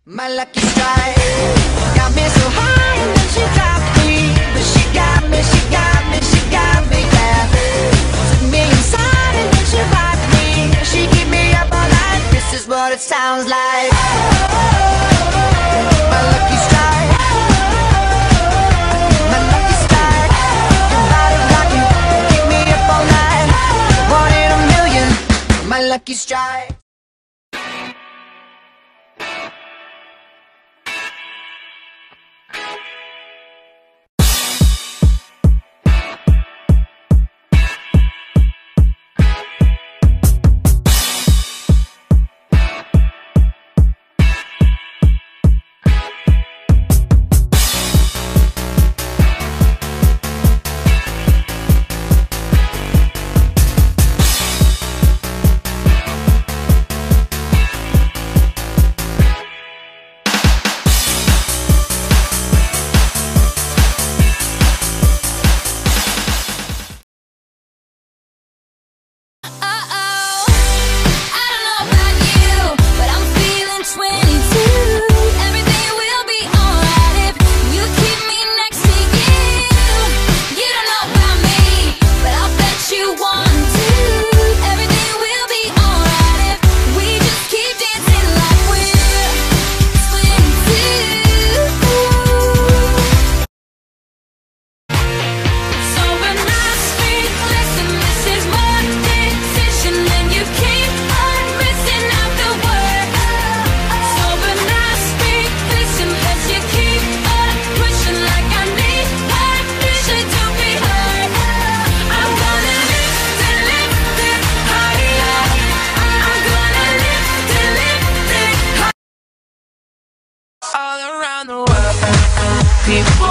My lucky strike got me so high and then she dropped me. But she got me, she got me, she got me, yeah. Took me inside and then she rocked me. She keep me up all night, this is what it sounds like. My lucky strike, my lucky strike. Your body rocking, keep me up all night. One in a million, my lucky strike. All around the world, people